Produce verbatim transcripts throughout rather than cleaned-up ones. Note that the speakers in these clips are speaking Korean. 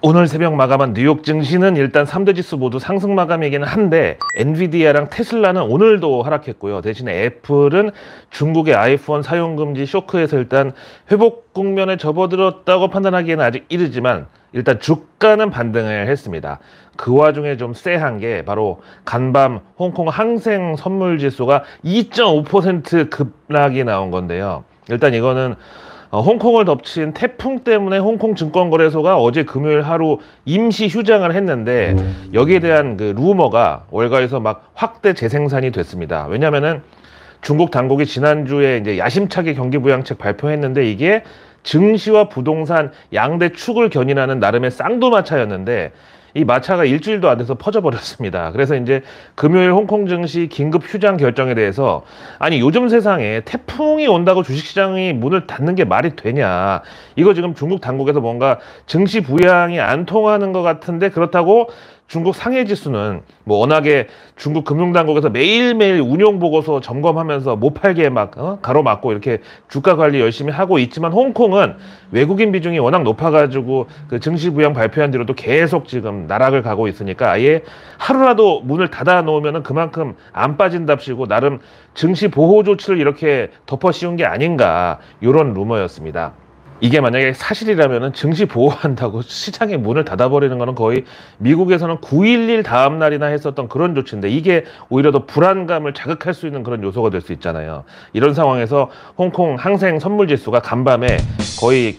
오늘 새벽 마감한 뉴욕 증시는 일단 삼 대 지수 모두 상승 마감이기는 한데 엔비디아랑 테슬라는 오늘도 하락했고요. 대신에 애플은 중국의 아이폰 사용금지 쇼크에서 일단 회복 국면에 접어들었다고 판단하기에는 아직 이르지만 일단 주가는 반등을 했습니다. 그 와중에 좀 쎄한 게 바로 간밤 홍콩 항생 선물 지수가 이 점 오 퍼센트 급락이 나온 건데요. 일단 이거는 어, 홍콩을 덮친 태풍 때문에 홍콩 증권거래소가 어제 금요일 하루 임시 휴장을 했는데 여기에 대한 그 루머가 월가에서 막 확대 재생산이 됐습니다. 왜냐면은 중국 당국이 지난주에 이제 야심차게 경기부양책 발표했는데 이게 증시와 부동산 양대 축을 견인하는 나름의 쌍두마차였는데 이 마차가 일주일도 안 돼서 퍼져버렸습니다. 그래서 이제 금요일 홍콩 증시 긴급 휴장 결정에 대해서 아니 요즘 세상에 태풍이 온다고 주식시장이 문을 닫는 게 말이 되냐. 이거 지금 중국 당국에서 뭔가 증시 부양이 안 통하는 것 같은데 그렇다고 중국 상해지수는 뭐 워낙에 중국 금융당국에서 매일매일 운용보고서 점검하면서 못 팔게 막 어? 가로막고 이렇게 주가 관리 열심히 하고 있지만 홍콩은 외국인 비중이 워낙 높아가지고 그 증시 부양 발표한 뒤로도 계속 지금 나락을 가고 있으니까 아예 하루라도 문을 닫아 놓으면 그만큼 안 빠진답시고 나름 증시 보호 조치를 이렇게 덮어 씌운 게 아닌가 이런 루머였습니다. 이게 만약에 사실이라면 증시 보호한다고 시장의 문을 닫아버리는 거는 거의 미국에서는 구 일일 다음 날이나 했었던 그런 조치인데 이게 오히려 더 불안감을 자극할 수 있는 그런 요소가 될 수 있잖아요. 이런 상황에서 홍콩 항생 선물 지수가 간밤에 거의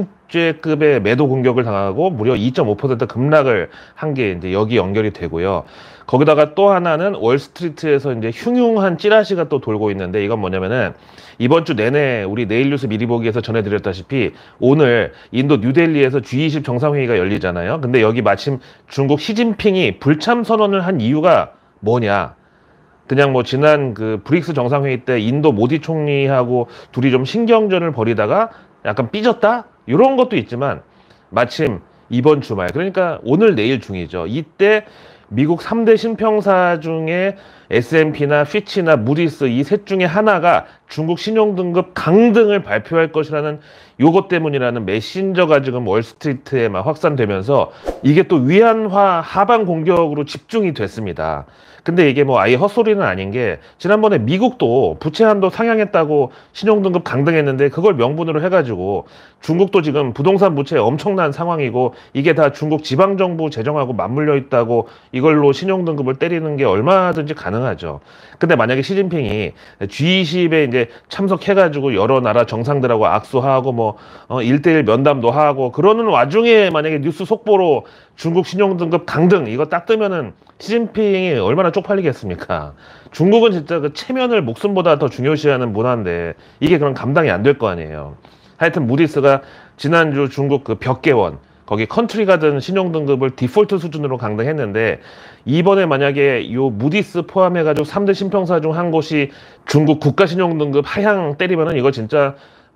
괘씸죄급의 매도 공격을 당하고 무려 이 점 오 퍼센트 급락을 한 게 이제 여기 연결이 되고요. 거기다가 또 하나는 월스트리트에서 이제 흉흉한 찌라시가 또 돌고 있는데 이건 뭐냐면은 이번 주 내내 우리 내일 뉴스 미리 보기에서 전해드렸다시피 오늘 인도 뉴델리에서 지 이십 정상회의가 열리잖아요. 근데 여기 마침 중국 시진핑이 불참 선언을 한 이유가 뭐냐? 그냥 뭐 지난 그 브릭스 정상회의 때 인도 모디 총리하고 둘이 좀 신경전을 벌이다가 약간 삐졌다? 이런 것도 있지만 마침 이번 주말 그러니까 오늘 내일 중이죠. 이때 미국 삼 대 신평사 중에 에스 앤 피나 피치나 무디스 이 셋 중에 하나가 중국 신용등급 강등을 발표할 것이라는 요것 때문이라는 메신저가 지금 월스트리트에 막 확산되면서 이게 또 위안화 하방 공격으로 집중이 됐습니다. 근데 이게 뭐 아예 헛소리는 아닌 게 지난번에 미국도 부채 한도 상향했다고 신용등급 강등했는데 그걸 명분으로 해가지고 중국도 지금 부동산 부채 엄청난 상황이고 이게 다 중국 지방정부 재정하고 맞물려 있다고 이걸로 신용등급을 때리는 게 얼마든지 가능하죠. 근데 만약에 시진핑이 지 이십에 이제 참석해가지고 여러 나라 정상들하고 악수하고 뭐 어, 일대일 면담도 하고 그러는 와중에 만약에 뉴스 속보로 중국 신용등급 강등 이거 딱 뜨면은 시진핑이 얼마나 쪽팔리겠습니까? 중국은 진짜 그 체면을 목숨보다 더 중요시하는 문화인데 이게 그럼 감당이 안 될 거 아니에요. 하여튼 무디스가 지난주 중국 그 벽개원 거기 컨트리가든 신용등급을 디폴트 수준으로 강등했는데 이번에 만약에 요 무디스 포함해가지고 삼 대 신평사 중 한 곳이 중국 국가신용등급 하향 때리면은 이거 진짜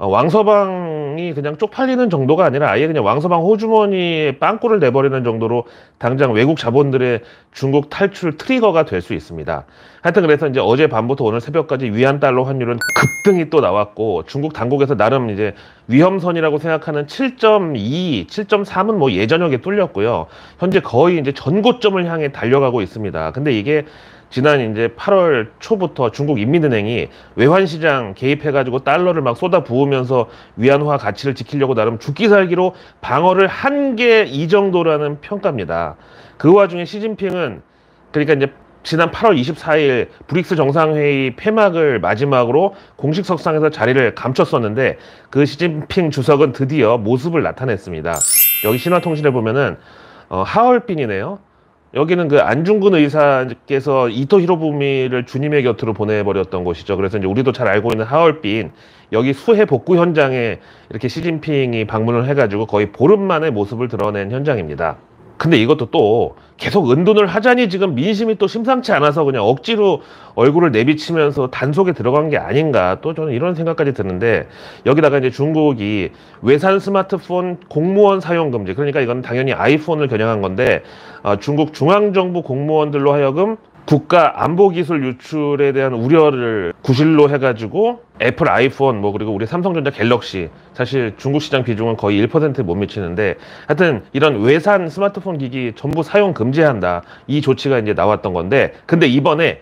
왕서방이 그냥 쪽팔리는 정도가 아니라 아예 그냥 왕서방 호주머니에 빵꾸를 내버리는 정도로 당장 외국 자본들의 중국 탈출 트리거가 될 수 있습니다. 하여튼 그래서 이제 어제 밤부터 오늘 새벽까지 위안 달러 환율은 급등이 또 나왔고 중국 당국에서 나름 이제 위험선이라고 생각하는 칠 점 이, 칠 점 삼은 뭐 예전역에 뚫렸고요. 현재 거의 이제 전고점을 향해 달려가고 있습니다. 근데 이게 지난 이제 팔월 초부터 중국 인민은행이 외환시장 개입해가지고 달러를 막 쏟아 부으면서 위안화 가치를 지키려고 나름 죽기 살기로 방어를 한 게 이 정도라는 평가입니다. 그 와중에 시진핑은 그러니까 이제 지난 팔월 이십사일 브릭스 정상회의 폐막을 마지막으로 공식 석상에서 자리를 감췄었는데 그 시진핑 주석은 드디어 모습을 나타냈습니다. 여기 신화통신에 보면은 어, 하얼빈이네요. 여기는 그 안중근 의사께서 이토 히로부미를 주님의 곁으로 보내버렸던 곳이죠. 그래서 이제 우리도 잘 알고 있는 하얼빈 여기 수해 복구 현장에 이렇게 시진핑이 방문을 해가지고 거의 보름 만에 모습을 드러낸 현장입니다. 근데 이것도 또 계속 은둔을 하자니 지금 민심이 또 심상치 않아서 그냥 억지로 얼굴을 내비치면서 단속에 들어간 게 아닌가 또 저는 이런 생각까지 드는데 여기다가 이제 중국이 외산 스마트폰 공무원 사용 금지 그러니까 이건 당연히 아이폰을 겨냥한 건데 어, 중국 중앙정부 공무원들로 하여금 국가 안보 기술 유출에 대한 우려를 구실로 해가지고 애플 아이폰 뭐 그리고 우리 삼성전자 갤럭시 사실 중국 시장 비중은 거의 일 퍼센트에 못 미치는데 하여튼 이런 외산 스마트폰 기기 전부 사용 금지한다 이 조치가 이제 나왔던 건데 근데 이번에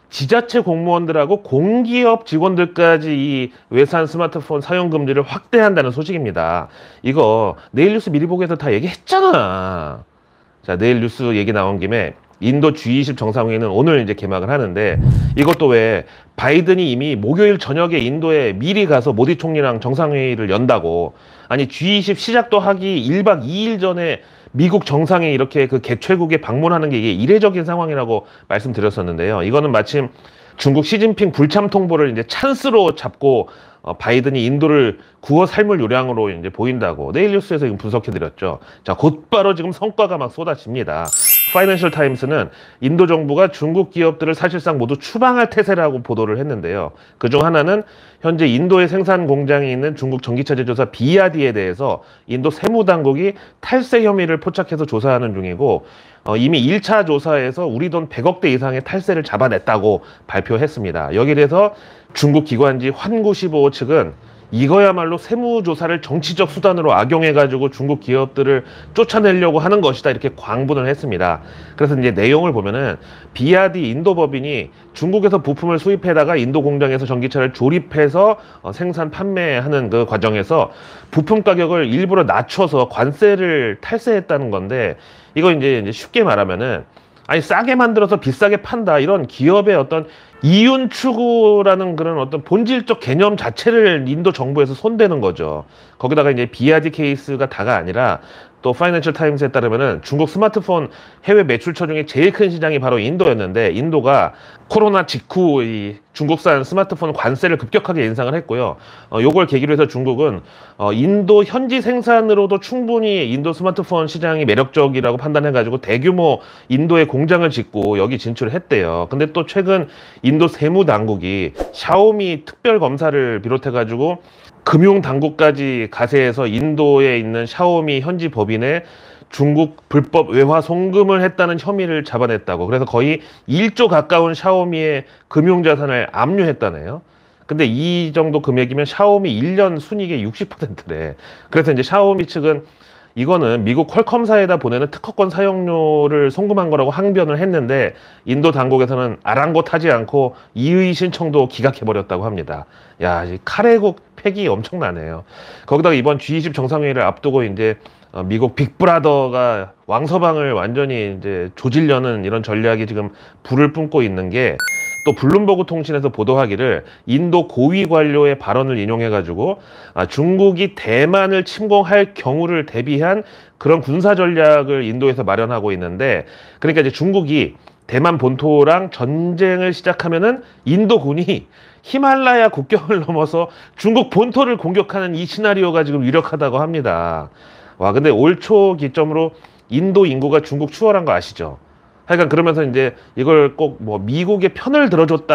지자체 공무원들하고 공기업 직원들까지 이 외산 스마트폰 사용 금지를 확대한다는 소식입니다. 이거 내일 뉴스 미리 보기에서 다 얘기했잖아. 자, 내일 뉴스 얘기 나온 김에 인도 지 이십 정상회의는 오늘 이제 개막을 하는데 이것도 왜 바이든이 이미 목요일 저녁에 인도에 미리 가서 모디 총리랑 정상회의를 연다고 아니 지 이십 시작도 하기 일 박 이 일 전에 미국 정상에 이렇게 그 개최국에 방문하는 게 이게 이례적인 상황이라고 말씀드렸었는데요. 이거는 마침 중국 시진핑 불참 통보를 이제 찬스로 잡고 어, 바이든이 인도를 구워 삶을 요량으로 이제 보인다고 내일 뉴스에서 지금 분석해드렸죠. 자, 곧바로 지금 성과가 막 쏟아집니다. 파이낸셜 타임스는 인도 정부가 중국 기업들을 사실상 모두 추방할 태세라고 보도를 했는데요. 그중 하나는 현재 인도에 생산 공장이 있는 중국 전기차 제조사 비아디에 대해서 인도 세무당국이 탈세 혐의를 포착해서 조사하는 중이고 어, 이미 일 차 조사에서 우리 돈 백억대 이상의 탈세를 잡아냈다고 발표했습니다. 여기에 대해서 중국 기관지 환구십오 측은 이거야말로 세무조사를 정치적 수단으로 악용해가지고 중국 기업들을 쫓아내려고 하는 것이다 이렇게 광분을 했습니다. 그래서 이제 내용을 보면은 비아디 인도 법인이 중국에서 부품을 수입해다가 인도 공장에서 전기차를 조립해서 어, 생산 판매하는 그 과정에서 부품 가격을 일부러 낮춰서 관세를 탈세했다는 건데 이거 이제, 이제 쉽게 말하면은 아니 싸게 만들어서 비싸게 판다 이런 기업의 어떤 이윤 추구라는 그런 어떤 본질적 개념 자체를 인도 정부에서 손대는 거죠. 거기다가 이제 비아디 케이스가 다가 아니라 또 파이낸셜 타임스에 따르면은 중국 스마트폰 해외 매출처 중에 제일 큰 시장이 바로 인도였는데 인도가 코로나 직후 이 중국산 스마트폰 관세를 급격하게 인상을 했고요. 어, 요걸 계기로 해서 중국은 어, 인도 현지 생산으로도 충분히 인도 스마트폰 시장이 매력적이라고 판단해가지고 대규모 인도에 공장을 짓고 여기 진출을 했대요. 근데 또 최근 인도 세무당국이 샤오미 특별 검사를 비롯해가지고 금융당국까지 가세해서 인도에 있는 샤오미 현지 법인에 중국 불법 외화 송금을 했다는 혐의를 잡아냈다고. 그래서 거의 일조 가까운 샤오미의 금융자산을 압류했다네요. 근데 이 정도 금액이면 샤오미 일 년 순이익의 육십 퍼센트래. 그래서 이제 샤오미 측은 이거는 미국 퀄컴사에다 보내는 특허권 사용료를 송금한 거라고 항변을 했는데 인도 당국에서는 아랑곳하지 않고 이의 신청도 기각해버렸다고 합니다. 야, 이 카레국 팩이 엄청나네요. 거기다가 이번 지 이십 정상회의를 앞두고 이제 미국 빅브라더가 왕서방을 완전히 이제 조지려는 이런 전략이 지금 불을 뿜고 있는 게 또 블룸버그 통신에서 보도하기를 인도 고위 관료의 발언을 인용해가지고 아, 중국이 대만을 침공할 경우를 대비한 그런 군사 전략을 인도에서 마련하고 있는데 그러니까 이제 중국이 대만 본토랑 전쟁을 시작하면은 인도군이 히말라야 국경을 넘어서 중국 본토를 공격하는 이 시나리오가 지금 유력하다고 합니다. 와, 근데 올 초 기점으로 인도 인구가 중국 추월한 거 아시죠? 하여간 그러면서 이제 이걸 꼭 뭐 미국의 편을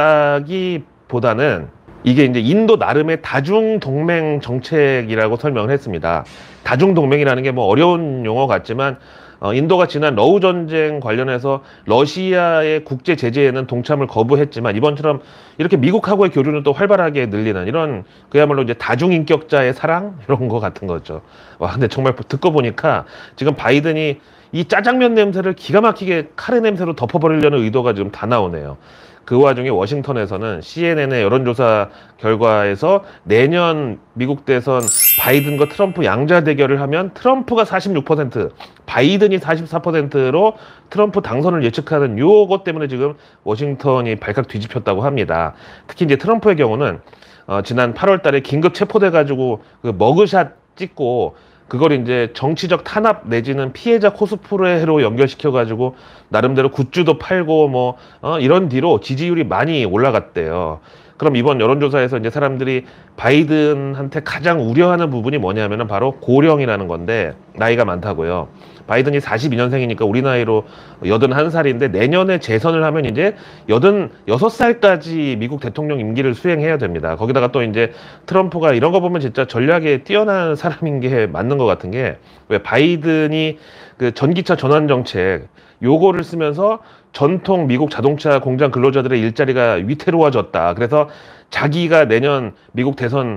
들어줬다기보다는 이게 이제 인도 나름의 다중동맹 정책이라고 설명을 했습니다. 다중동맹이라는 게 뭐 어려운 용어 같지만 어, 인도가 지난 러우 전쟁 관련해서 러시아의 국제 제재에는 동참을 거부했지만 이번처럼 이렇게 미국하고의 교류는 또 활발하게 늘리는 이런 그야말로 이제 다중인격자의 사랑 이런 거 같은 거죠. 와, 근데 정말 듣고 보니까 지금 바이든이 이 짜장면 냄새를 기가 막히게 카레 냄새로 덮어버리려는 의도가 지금 다 나오네요. 그 와중에 워싱턴에서는 씨엔엔의 여론조사 결과에서 내년 미국 대선 바이든과 트럼프 양자 대결을 하면 트럼프가 사십육 퍼센트, 바이든이 사십사 퍼센트로 트럼프 당선을 예측하는 요것 때문에 지금 워싱턴이 발칵 뒤집혔다고 합니다. 특히 이제 트럼프의 경우는 어, 지난 팔월 달에 긴급 체포돼가지고 그 머그샷 찍고 그걸 이제 정치적 탄압 내지는 피해자 코스프레로 연결시켜가지고 나름대로 굿즈도 팔고 뭐 어, 이런 뒤로 지지율이 많이 올라갔대요. 그럼 이번 여론조사에서 이제 사람들이 바이든한테 가장 우려하는 부분이 뭐냐면은 바로 고령이라는 건데 나이가 많다고요. 바이든이 사십이 년생이니까 우리 나이로 여든한 살인데 내년에 재선을 하면 이제 여든여섯 살까지 미국 대통령 임기를 수행해야 됩니다. 거기다가 또 이제 트럼프가 이런 거 보면 진짜 전략에 뛰어난 사람인 게 맞는 것 같은 게 왜 바이든이 그 전기차 전환 정책 요거를 쓰면서 전통 미국 자동차 공장 근로자들의 일자리가 위태로워졌다. 그래서 자기가 내년 미국 대선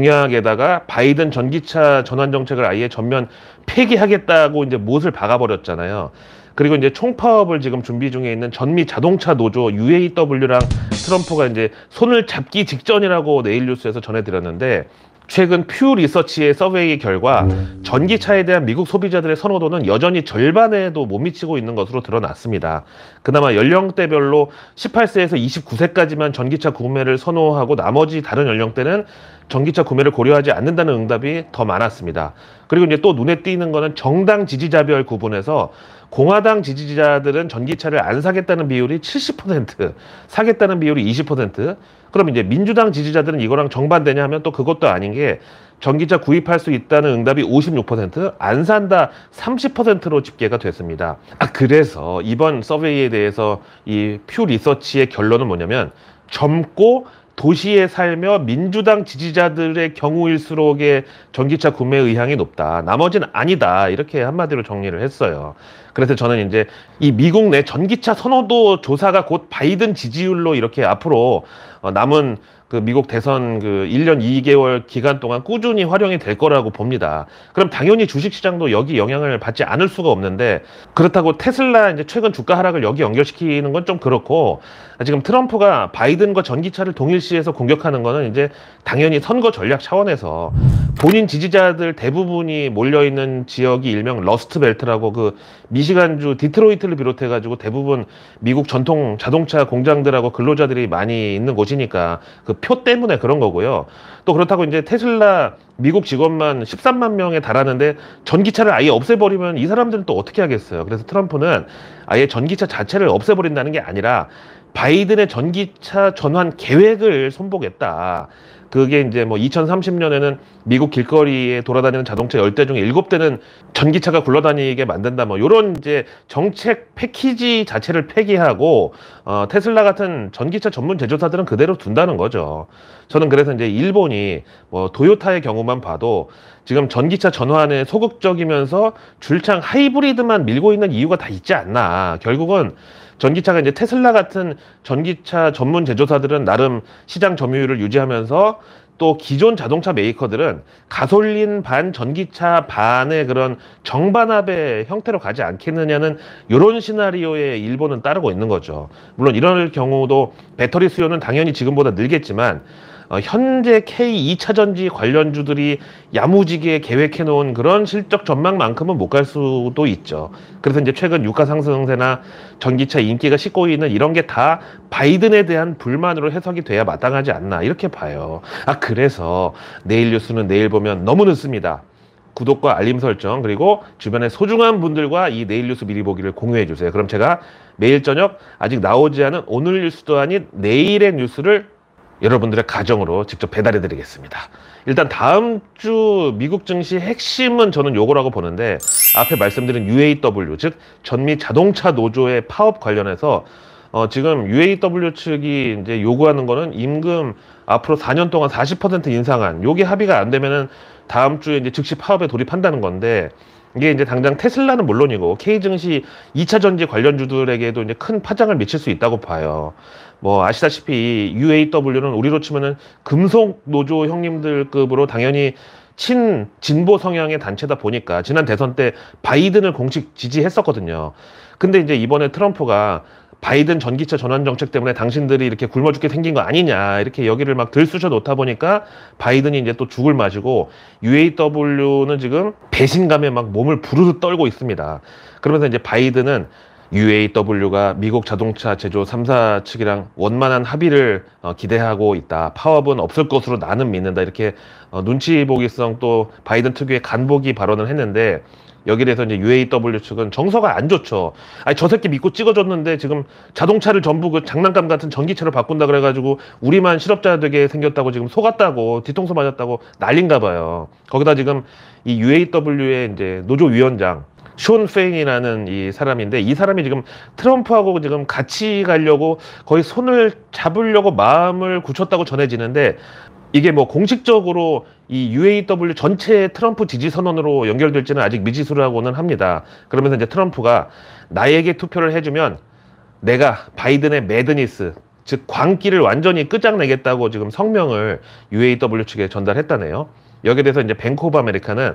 공약에다가 바이든 전기차 전환 정책을 아예 전면 폐기하겠다고 이제 못을 박아버렸잖아요. 그리고 이제 총파업을 지금 준비 중에 있는 전미 자동차 노조 유에이더블유랑 트럼프가 이제 손을 잡기 직전이라고 내일 뉴스에서 전해드렸는데, 최근 퓨 리서치의 서베이 결과 전기차에 대한 미국 소비자들의 선호도는 여전히 절반에도 못 미치고 있는 것으로 드러났습니다. 그나마 연령대별로 십팔 세에서 이십구 세까지만 전기차 구매를 선호하고 나머지 다른 연령대는 전기차 구매를 고려하지 않는다는 응답이 더 많았습니다. 그리고 이제 또 눈에 띄는 거는 정당 지지자별 구분에서 공화당 지지자들은 전기차를 안 사겠다는 비율이 칠십 퍼센트, 사겠다는 비율이 이십 퍼센트. 그럼 이제 민주당 지지자들은 이거랑 정반대냐 하면 또 그것도 아닌 게, 전기차 구입할 수 있다는 응답이 오십육 퍼센트, 안 산다 삼십 퍼센트로 집계가 됐습니다. 아, 그래서 이번 서베이에 대해서 이 퓨 리서치의 결론은 뭐냐면, 젊고 도시에 살며 민주당 지지자들의 경우일수록의 전기차 구매 의향이 높다. 나머지는 아니다. 이렇게 한마디로 정리를 했어요. 그래서 저는 이제 이 미국 내 전기차 선호도 조사가 곧 바이든 지지율로 이렇게 앞으로 남은 그 미국 대선 그 일 년 이 개월 기간 동안 꾸준히 활용이 될 거라고 봅니다. 그럼 당연히 주식시장도 여기 영향을 받지 않을 수가 없는데, 그렇다고 테슬라 이제 최근 주가 하락을 여기 연결시키는 건 좀 그렇고, 지금 트럼프가 바이든과 전기차를 동일시해서 공격하는 거는 이제 당연히 선거 전략 차원에서 본인 지지자들 대부분이 몰려있는 지역이 일명 러스트벨트라고, 그 미시간주 디트로이트를 비롯해가지고 대부분 미국 전통 자동차 공장들하고 근로자들이 많이 있는 곳이니까 그 표 때문에 그런 거고요. 또 그렇다고 이제 테슬라 미국 직원만 십삼만 명에 달하는데 전기차를 아예 없애버리면 이 사람들은 또 어떻게 하겠어요. 그래서 트럼프는 아예 전기차 자체를 없애버린다는 게 아니라 바이든의 전기차 전환 계획을 손보겠다. 그게 이제 뭐 이천삼십 년에는 미국 길거리에 돌아다니는 자동차 열 대 중에 일곱 대는 전기차가 굴러다니게 만든다. 뭐 요런 이제 정책 패키지 자체를 폐기하고 어, 테슬라 같은 전기차 전문 제조사들은 그대로 둔다는 거죠. 저는 그래서 이제 일본이 뭐 도요타의 경우만 봐도 지금 전기차 전환에 소극적이면서 줄창 하이브리드만 밀고 있는 이유가 다 있지 않나. 결국은 전기차가 이제 테슬라 같은 전기차 전문 제조사들은 나름 시장 점유율을 유지하면서, 또 기존 자동차 메이커들은 가솔린 반 전기차 반의 그런 정반합의 형태로 가지 않겠느냐는 이런 시나리오에 일본은 따르고 있는 거죠. 물론 이럴 경우도 배터리 수요는 당연히 지금보다 늘겠지만 어, 현재 케이 이 차전지 관련주들이 야무지게 계획해 놓은 그런 실적 전망만큼은 못 갈 수도 있죠. 그래서 이제 최근 유가 상승세나 전기차 인기가 식고 있는 이런 게 다 바이든에 대한 불만으로 해석이 돼야 마땅하지 않나, 이렇게 봐요. 아, 그래서 내일 뉴스는 내일 보면 너무 늦습니다. 구독과 알림 설정, 그리고 주변의 소중한 분들과 이 내일 뉴스 미리 보기를 공유해 주세요. 그럼 제가 매일 저녁 아직 나오지 않은 오늘 뉴스도 아닌 내일의 뉴스를 여러분들의 가정으로 직접 배달해 드리겠습니다. 일단 다음 주 미국 증시 핵심은 저는 요거라고 보는데, 앞에 말씀드린 유에이더블유, 즉 전미 자동차 노조의 파업 관련해서 어, 지금 유에이더블유 측이 이제 요구하는 거는 임금 앞으로 사 년 동안 사십 퍼센트 인상안, 요게 합의가 안 되면은 다음 주에 이제 즉시 파업에 돌입한다는 건데, 이게 이제 당장 테슬라는 물론이고 K 증시 이 차 전지 관련주들에게도 이제 큰 파장을 미칠 수 있다고 봐요. 뭐 아시다시피 유에이더블유는 우리로 치면은 금속 노조 형님들급으로 당연히 친 진보 성향의 단체다 보니까 지난 대선 때 바이든을 공식 지지했었거든요. 근데 이제 이번에 트럼프가 바이든 전기차 전환 정책 때문에 당신들이 이렇게 굶어 죽게 생긴 거 아니냐, 이렇게 여기를 막 들쑤셔 놓다 보니까 바이든이 이제 또 죽을 마시고 유에이더블유는 지금 배신감에 막 몸을 부르르 떨고 있습니다. 그러면서 이제 바이든은 유에이더블유가 미국 자동차 제조 삼 사 측이랑 원만한 합의를 어, 기대하고 있다. 파업은 없을 것으로 나는 믿는다. 이렇게 어, 눈치 보기성 또 바이든 특유의 간보기 발언을 했는데, 여기에 대해서 이제 유에이더블유 측은 정서가 안 좋죠. 아니, 저 새끼 믿고 찍어줬는데 지금 자동차를 전부 그 장난감 같은 전기차로 바꾼다 그래가지고 우리만 실업자 되게 생겼다고 지금 속았다고 뒤통수 맞았다고 난린가 봐요. 거기다 지금 이 유에이더블유의 이제 노조위원장 숀 페인이라는 이 사람인데, 이 사람이 지금 트럼프하고 지금 같이 가려고 거의 손을 잡으려고 마음을 굳혔다고 전해지는데, 이게 뭐 공식적으로 이 유에이더블유 전체 트럼프 지지 선언으로 연결될지는 아직 미지수라고는 합니다. 그러면서 이제 트럼프가 나에게 투표를 해주면 내가 바이든의 매드니스, 즉 광기를 완전히 끝장내겠다고 지금 성명을 유에이더블유 측에 전달했다네요. 여기에 대해서 이제 뱅크 오브 아메리카는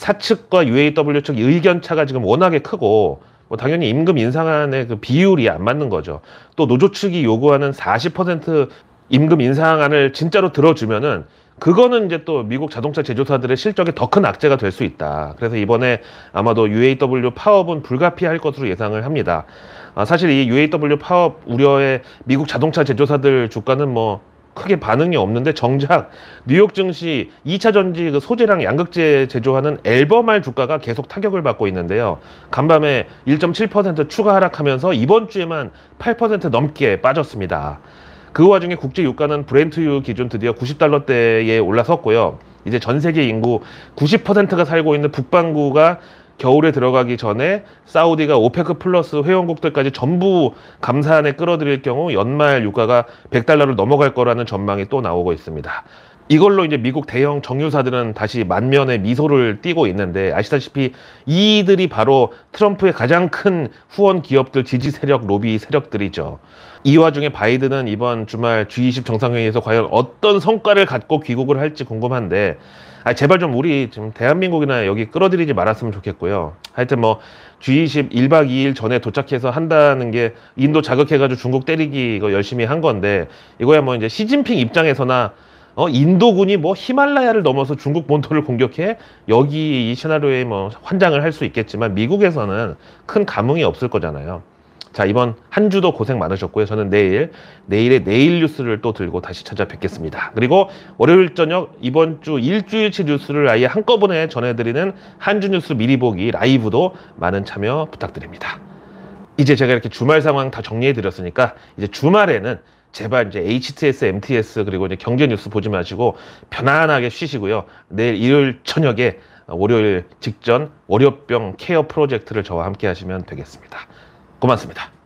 사측과 유에이더블유 측 의견 차가 지금 워낙에 크고 뭐 당연히 임금 인상안의 그 비율이 안 맞는 거죠. 또 노조 측이 요구하는 사십 퍼센트 임금 인상안을 진짜로 들어주면은 그거는 이제 또 미국 자동차 제조사들의 실적에 더 큰 악재가 될 수 있다. 그래서 이번에 아마도 유에이더블유 파업은 불가피할 것으로 예상을 합니다. 아, 사실 이 유에이더블유 파업 우려에 미국 자동차 제조사들 주가는 뭐 크게 반응이 없는데 정작 뉴욕 증시 이 차 전지 그 소재랑 양극재 제조하는 앨범알 주가가 계속 타격을 받고 있는데요. 간밤에 일 점 칠 퍼센트 추가 하락하면서 이번 주에만 팔 퍼센트 넘게 빠졌습니다. 그 와중에 국제 유가는 브렌트유 기준 드디어 구십 달러대에 올라섰고요. 이제 전 세계 인구 구십 퍼센트가 살고 있는 북반구가 겨울에 들어가기 전에 사우디가 오페크 플러스 회원국들까지 전부 감산에 끌어들일 경우 연말 유가가 백 달러를 넘어갈 거라는 전망이 또 나오고 있습니다. 이걸로 이제 미국 대형 정유사들은 다시 만면에 미소를 띠고 있는데, 아시다시피 이들이 바로 트럼프의 가장 큰 후원 기업들, 지지 세력, 로비 세력들이죠. 이 와중에 바이든은 이번 주말 지 이십 정상회의에서 과연 어떤 성과를 갖고 귀국을 할지 궁금한데, 아, 제발 좀 우리 지금 대한민국이나 여기 끌어들이지 말았으면 좋겠고요. 하여튼 뭐 지 이십 일 박 이 일 전에 도착해서 한다는 게 인도 자극해가지고 중국 때리기 이거 열심히 한 건데, 이거야 뭐 이제 시진핑 입장에서나 어, 인도군이 뭐 히말라야를 넘어서 중국 본토를 공격해? 여기 이 시나리오에 뭐 환장을 할 수 있겠지만 미국에서는 큰 감흥이 없을 거잖아요. 자, 이번 한 주도 고생 많으셨고요. 저는 내일, 내일의 내일 뉴스를 또 들고 다시 찾아뵙겠습니다. 그리고 월요일 저녁 이번 주 일주일치 뉴스를 아예 한꺼번에 전해드리는 한 주 뉴스 미리 보기 라이브도 많은 참여 부탁드립니다. 이제 제가 이렇게 주말 상황 다 정리해드렸으니까 이제 주말에는 제발 이제 에이치티에스, 엠티에스 그리고 이제 경제 뉴스 보지 마시고 편안하게 쉬시고요. 내일 일요일 저녁에 월요일 직전 월요병 케어 프로젝트를 저와 함께 하시면 되겠습니다. 고맙습니다.